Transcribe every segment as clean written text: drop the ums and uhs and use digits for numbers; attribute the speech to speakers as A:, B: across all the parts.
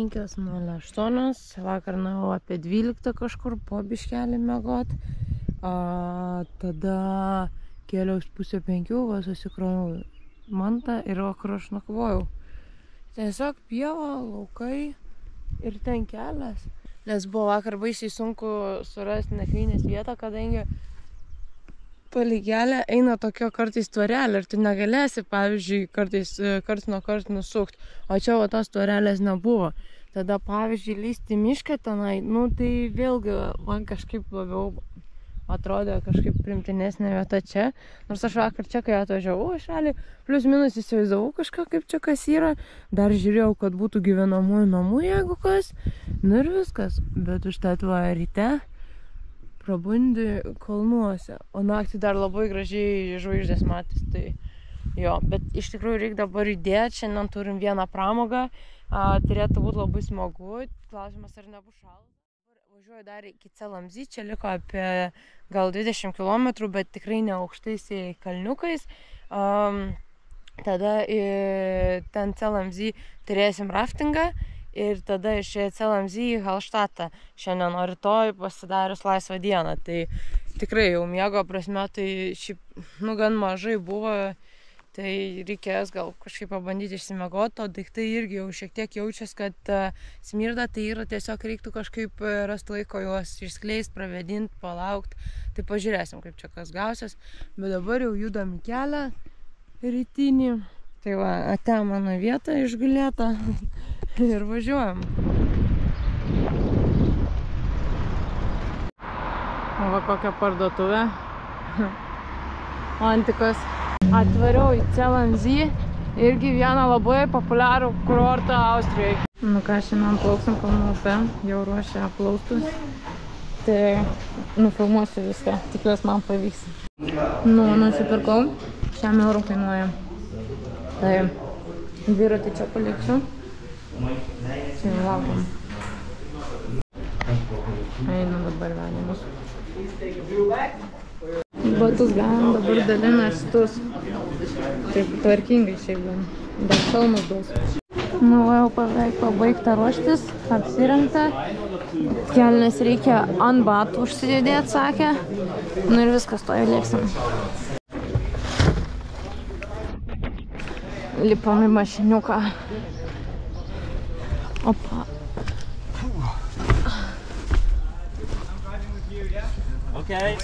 A: 5:08, vakar nuėjau apie 12 kažkur po biškelį miegot, tada kėliaus 4:30, va susikroviau mantą ir vakar aš nakvojau. Tiesiog pieva, laukai ir ten kelias. Nes buvo vakar baisiai sunku surasti nakvynės vietą, kadangi palei kelią eina tokio kartais tvorelė ir tu negalėsi, pavyzdžiui, karts nuo karto nusukti, o čia va tos tvorelės nebuvo. Tada, pavyzdžiui, lysti mišką tenai, tai vėlgi man kažkaip labiau atrodė kažkaip primtinesnė vieta čia. Nors aš vakar čia, kai atvažiavau, aš realiai plius minus įsivaizdavau kažką, kaip čia kas yra. Dar žiūrėjau, kad būtų gyvenamųjų namų, jeigu kas. Ir viskas. Bet užtat va ryte prabundi kalnuose. O naktį dar labai gražiai žvaigždės matys. Tai jo, bet iš tikrųjų reikia dabar judėti. Šiandien turim vieną pramogą. Turėtų būti labai smagu. Klausimas, ar nebus šalta. Važiuoju dar iki Celamzy, čia liko apie gal 20 km, bet tikrai ne aukštais kalniukais. Tada ten Celamzy turėsim raftingą ir tada iš Celamzy į Hallstatą šiandien, o rytoj pasidarius laisvą dieną. Tai tikrai jau miego prasme, tai šiaip gan mažai buvo. Tai reikės gal kažkaip pabandyti išsimiegoti, o daiktai irgi jau šiek tiek jaučias, kad smirda, tai yra tiesiog reiktų kažkaip rasti laiko juos išskleisti, pravedinti, palaukti. Tai pažiūrėsim, kaip čia kas gausias. Bet dabar jau judam į kelią rytinį. Tai va, ate mano vieta išgulėta ir važiuojam. O va kokia parduotuvė. Antikos. Atvariau į Celamzy, irgi vieną labai populiarų kurortą Austrijai. Ką, šiandien plauksim kalnų upe, jau ruošia plaustus. Tai nufilmuosiu viską, tikiuosi man pavyks. Nusipirkau, 100 eurų kainuoja. Tai dviratį čia paliksiu. Čia laukiam. Einu dabar vedimus. Batus galim dabar dalina šitus. Taip tvarkingai šiaip gan. Dar šalmus duos. Jau beveik pabaigta ruoštis, apsirengta. Kelnes reikia ant batų užsidėti, sakė. Ir viskas, to jau lėksim. Lipam į mašiniuką. Opa. Okay.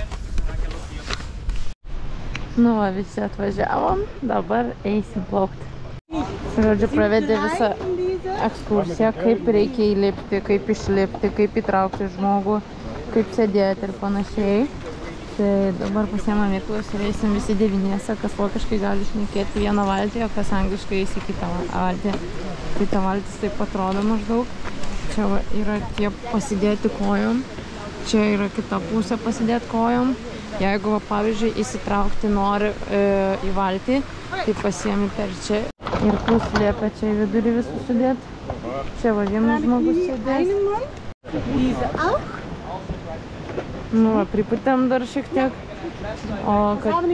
A: Visi atvažiavom, dabar eisim plaukti. Žodžiu, pravedė visą ekskursiją, kaip reikia įlipti, kaip išlipti, kaip įtraukti žmogų, kaip sėdėti ir panašiai. Tai dabar pasiemam įklus ir eisim visi devyniese, kas vokiškai gali šnekėti vieną valtį, o kas angliškai eis į kitą valtį. Tai ta valtis taip atrodo maždaug. Čia yra tie pasidėti kojom, čia yra kita pusė pasidėti kojom. Jeigu, pavyzdžiui, įsitraukti nori į valtį, tai pasiemi per čia ir liepia čia į vidurį visų sudėti. Čia va vienas žmogus sėdės. Priputėm dar šiek tiek. O kad...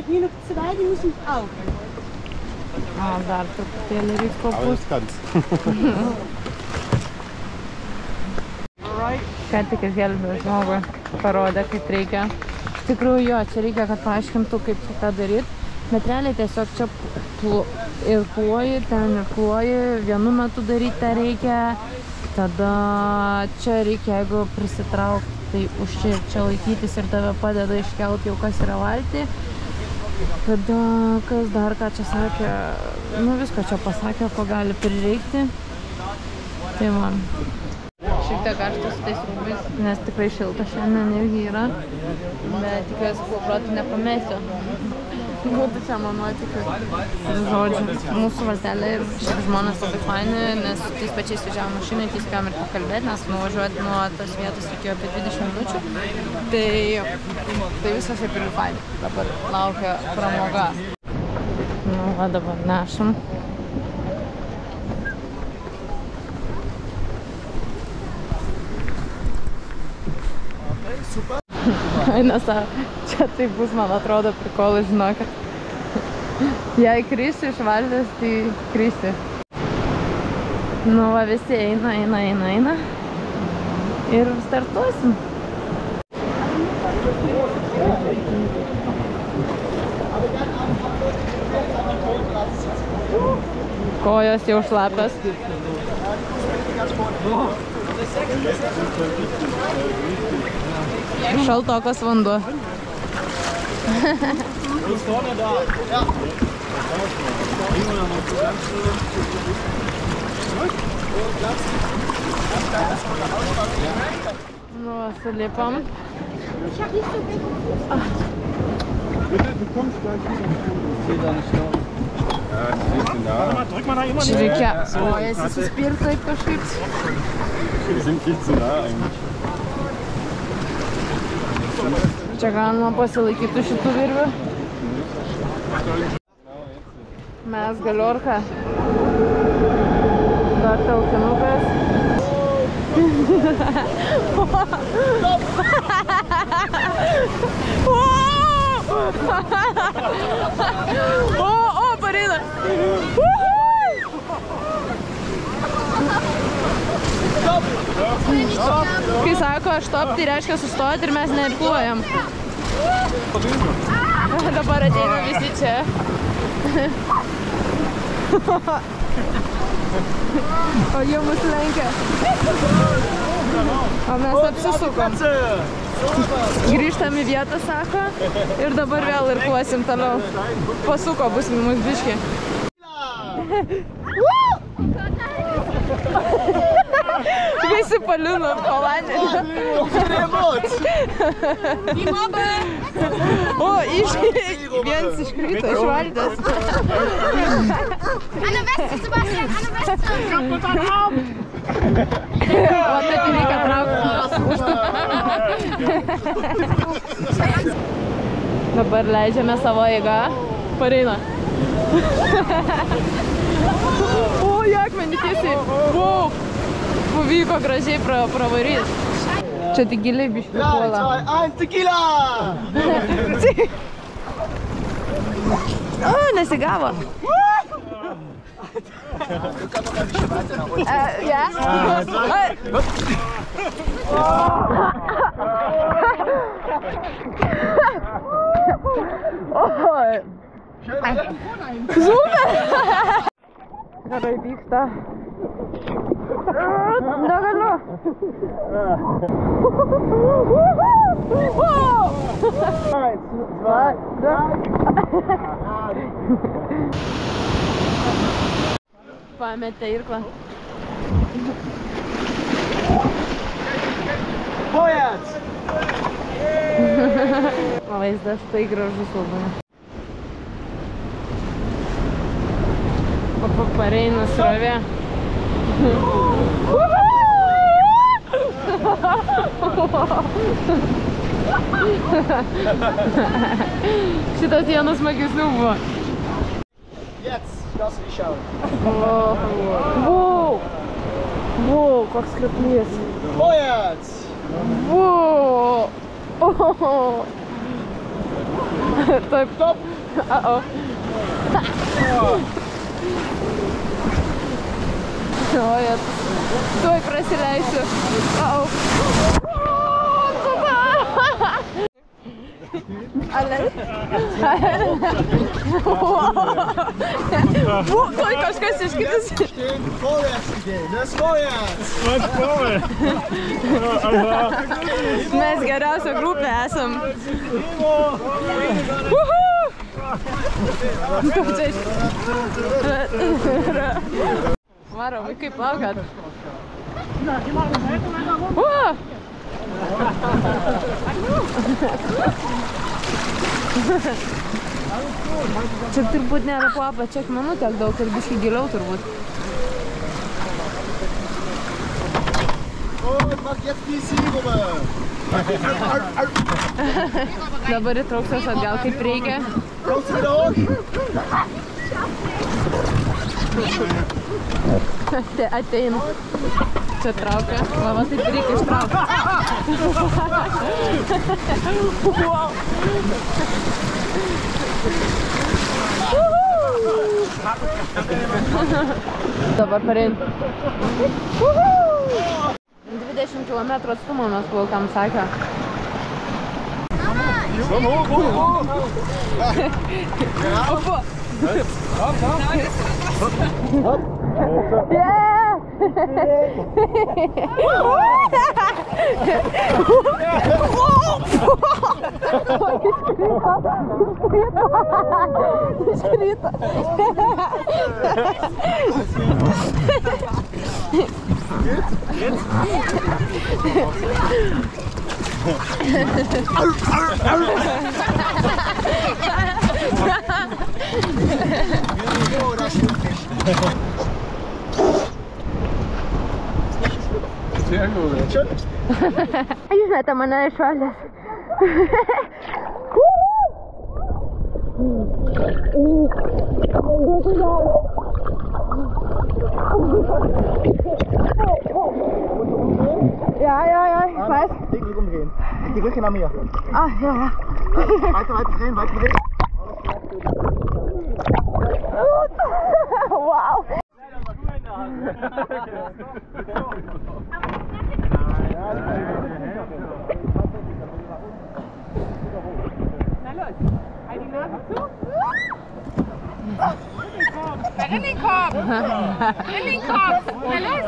A: dar truputėlį reiks papūst. Ką tik gelbėjo žmogui, parodė, kaip reikia. Iš tikrųjų, jo, čia reikia, kad paaiškintų, kaip tą daryti. Bet realiai tiesiog čia irkluoji, ten irkluoji, vienu metu daryti tą reikia. Tada čia reikia, jeigu prisitraukti, tai už čia ir čia laikytis ir tave padeda iškelti jau kas yra valtį. Tada, kas dar ką čia sakė, viską čia pasakė, ko gali prireikti. Tai man. Šiek tiek karštas su tais rūbais, nes tikrai šilta šiandien irgi yra. Bet tikiuosi, kuoproti nepamesiu. Būtų čia man nuotikiu. Žodžiu, mūsų valtelė ir šiaip žmonės labai faini, nes tais pačiais važiavom mašinai, tai spėjom ir pakalbėti, nes nuvažiuoti nuo tos vietos reikėjo apie 20 minučių. Tai viskas kaip ir faini. Dabar laukia pramoga. Va dabar nešam. Nes čia tai bus, man atrodo, prikolas, žinokit. Jei krisi iš valtės, tai krisi. Nu, va, visi eina. Ir startuosim. Kojos jau šlapios. Šaltokas vanduo. Nu, sulipam. Čia reikia kojas įsispirti taip kažkaip. Čia galima pasilaikyti šitų virvių. Mes galiorka. Dar traukinukas. O, pareina. Kai sako stop, tai reiškia sustoti ir mes neirkluojam. Dabar ateina visi čia. O jie mus lenkia. O mes apsisukom. Grįžtam į vietą, sako, ir dabar vėl irkluosim toliau. Pasuko bus mus biški. Visi paliūno po vandenį. O, vienas iškrito iš valties.
B: Anna Weste, Sebastian, Anna Weste!
A: O, taip reikia traukti. Dabar leidžiame savo eigą. Pareina. O, akmenį tiesiai. Wow. Pavyko gražiai pravaryti. Čia tik giliai biškių puola.
C: 3, 2, 1, tequila!
A: O, nesigavo. Ja? Super! Gerai vyksta. Negaliu. Pametė irklą.
C: Pojat!
A: Vaizdas tai gražus labai. Pareina srovė. Šitas vienas smagesnių buvo.
C: Jetzt, lass dich schauen.
A: Wow! Wow, koks kriplys.
C: Pojat!
A: Wow! Taip.
C: Stop!
A: Uh-oh. Ojet. Tuoj prasileisiu. Uh-oh. Tuoj kažkas iškritis.
C: Vorwärts gehen, das vorwärts!
A: Mes geriausia grupė esam. Varo, vaikai plaukat. Čia turbūt nėra po apačia akmenų tiek daug ir biškį giliau turbūt.
C: Und mach jetzt die Sirupe!
A: Dabar įtrauksiuos atgal kaip reikia.
C: Kommst du wieder hoch?
A: Ateina. Čia traukia. Va, taip reikia ištraukti. Wow. Dabar parein. 20 km atstumą mes plaukam, sakė.
C: Sehr gut. Schön.
A: Jūs žinote mane iš šalės. Ja, ich weiß.
C: Weg rumdrehen. Die Rücken an mir.
A: Ah, ja.
C: Weiter drehen, weiter drehen.
A: Wow.
B: In den Korb! In den Korb! Na los!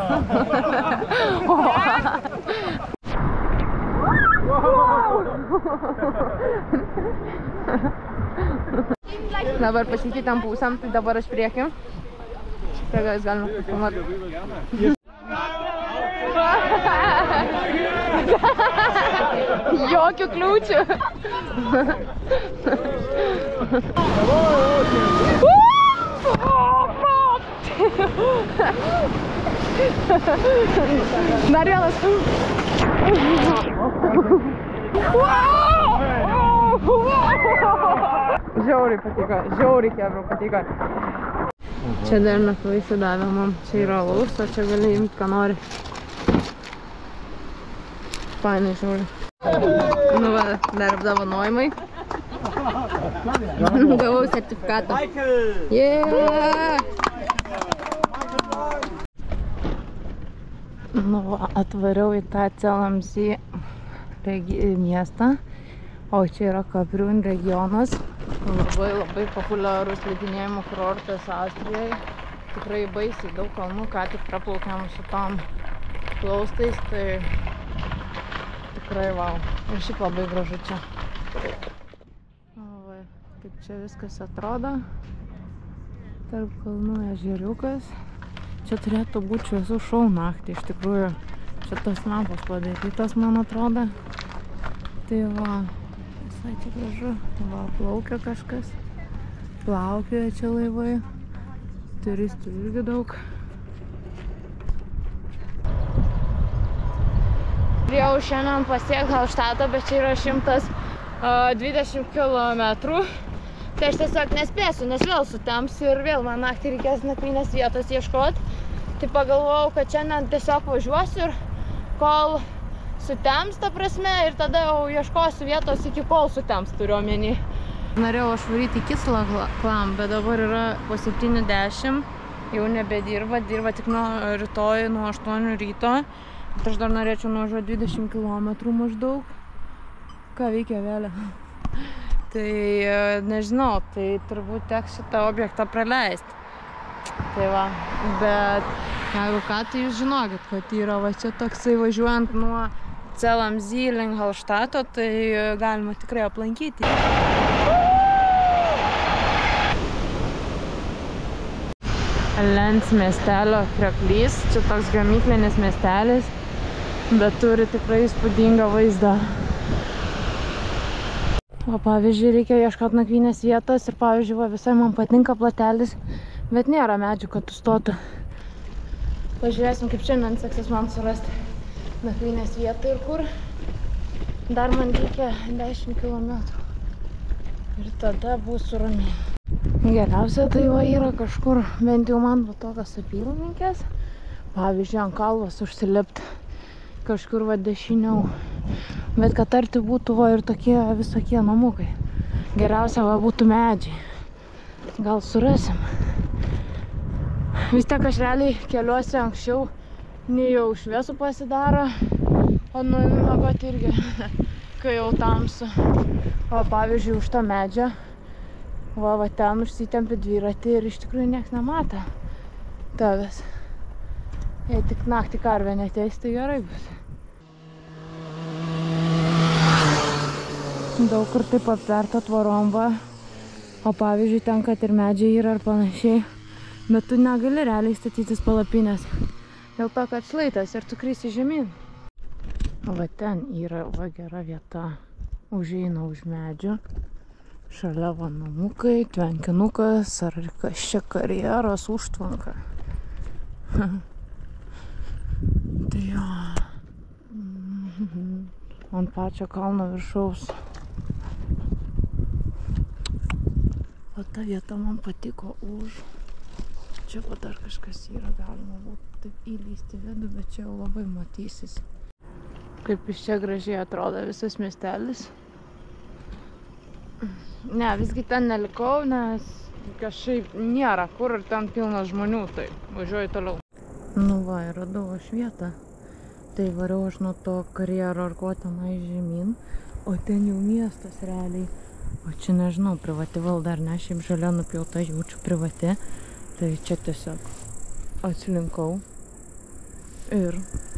A: Dabar pasikeitam pusėm, tai dabar aš priekį. Tai gal jūs galime filmuoti. Jokių kliūčių. Dar vienas. Žiauriai patiko, žiauriai kebra patiko. Čia dar nakvaisi davė man, čia yra alaus, o čia gali imti, ką nori. Fainai žiauriai. Nu va, dar apdovanojimai. Gavau sertifikatą. Yeah! Nu va, atvariau į tą Celamzį miestą. O čia yra Kapriun regionas. Labai populiarus slidinėjimo kurortas Austrijoje. Tikrai baisiai daug kalnų, ką tik praplaukiam su tom plaustais, tai tikrai wow. Ir šiaip labai gražu čia. Va, kaip čia viskas atrodo. Tarp kalnų ežeriukas. Čia turėtų būti šviesų šou naktį, iš tikrųjų. Čia tos lampos padarytos, man atrodo. Tai va. Visai čia gražu. Va, plaukia kažkas. Plaukioja čia laivai. Turistų irgi daug. Jau šiandien pasiek Hallstatą, bet čia yra 120 km. Tai aš tiesiog nespėsiu, nes vėl sutems ir vėl man naktį reikės nakvynės vietos ieškoti. Tai pagalvojau, kad šiandien tiesiog važiuosiu ir kol sutems, ta prasme, ir tada jau ieškosiu vietos iki kol sutems, turiu omeny. Norėjau aš varyti į Kislovam, bet dabar yra po 70, jau nebedirba, dirba tik nuo rytoj, nuo 8 ryto. Bet aš dar norėčiau nuvažiuoti 20 km maždaug. Ką veikia vėlė? Tai nežinau, tai turbūt teks šitą objektą praleisti. Tai va, bet jeigu ką, tai jūs žinokit, kad yra va čia toksai važiuojant nuo Celamzį link Hallstato, tai galima tikrai aplankyti. Lens miestelio krioklys, čia toks gamyklinis miestelis, bet turi tikrai įspūdingą vaizdą. O pavyzdžiui, reikia ieškoti nakvynės vietos ir pavyzdžiui, va, visai man patinka platelis, bet nėra medžių, kad užstotų. Pažiūrėsim, kaip šiandien seksis man surasti nakvynės vietą ir kur. Dar man reikia 10 km. Ir tada būsiu ramiai. Geriausia tai va yra kažkur, bent jau man va tokios apylinkės. Pavyzdžiui, ant kalvos užsilipti. Kažkur va dešiniau. Bet kad arti būtų va ir tokie visokie namukai. Geriausia va būtų medžiai. Gal surasim. Vis tiek aš realiai keliuosi anksčiau, nei jau šviesų pasidaro, o nueinu miegoti irgi, kai jau tamsu. O pavyzdžiui, už to medžio, va ten užsitempi dviratį ir iš tikrųjų nieks nemato tavęs. Jei tik naktį karvė neteis, tai gerai bus. Daug kur taip aptverta tvorom va, o pavyzdžiui, ten, kad ir medžiai yra ar panašiai, bet tu negali realiai statytis palapinės, dėl to, kad šlaitas ir tu krisi žemyn. Va ten yra va gera vieta, užeina už medžio, šalia va namukai, tvenkinukas, ar kas čia karjeros, užtvanka. Tai jo, ant pačio kalno viršaus. O ta vieta man patiko už. Čia va dar kažkas yra, galima būtų taip įlysti vidų, bet čia jau labai matysis. Kaip iš čia gražiai atrodo visas miestelis. Ne, visgi ten nelikau, nes kažkaip nėra kur ir ten pilnas žmonių, tai važiuoju toliau. Nu va, ir radau aš vietą. Tai variau aš nuo to karjero ar ko tenai žemyn, o ten jau miestas realiai. O čia nežinau, privati valda ar ne, šiaip žalia nupjauta, jaučiu privati. Tai čia tiesiog atslinkau ir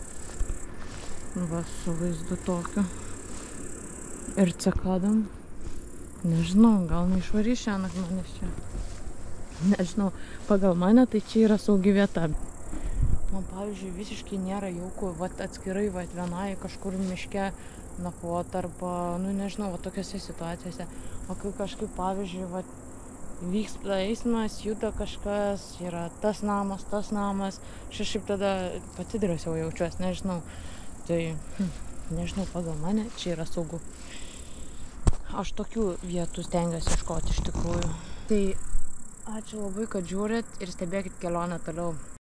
A: va su vaizdu tokiu ir cekadam. Nežinau, gal neišvarys šiąnakt manęs čia. Nežinau, pagal mane tai čia yra saugi vieta. Man pavyzdžiui visiškai nėra jauku vat atskirai vat vienai kažkur miške nakvot arba, nu nežinau, va tokiose situacijose. O kai kažkaip pavyzdžiui vat vyksta eismas, juda kažkas, yra tas namas, aš šiaip tada pati drąsiau jaučiuos, nežinau. Tai, nežinau, pagal mane čia yra saugu. Aš tokių vietų stengiuosi ieškoti iš tikrųjų. Tai ačiū labai, kad žiūrit ir stebėkit kelionę toliau.